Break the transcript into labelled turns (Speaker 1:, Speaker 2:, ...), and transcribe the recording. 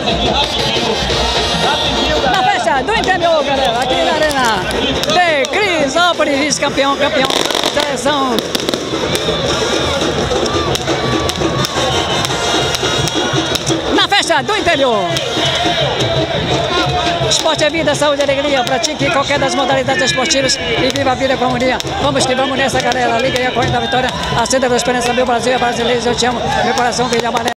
Speaker 1: Na festa do interior, galera, aqui na Arena de Crisópolis, vice-campeão, campeão da seleção. Na festa do interior. Esporte é vida, saúde e alegria. Pratique qualquer das modalidades esportivas e viva a vida com harmonia. Vamos que vamos nessa, galera. Liga aí a corrente da vitória. Acenda a esperança, meu Brasil é brasileiro. Eu te amo. Meu coração verde amarelo.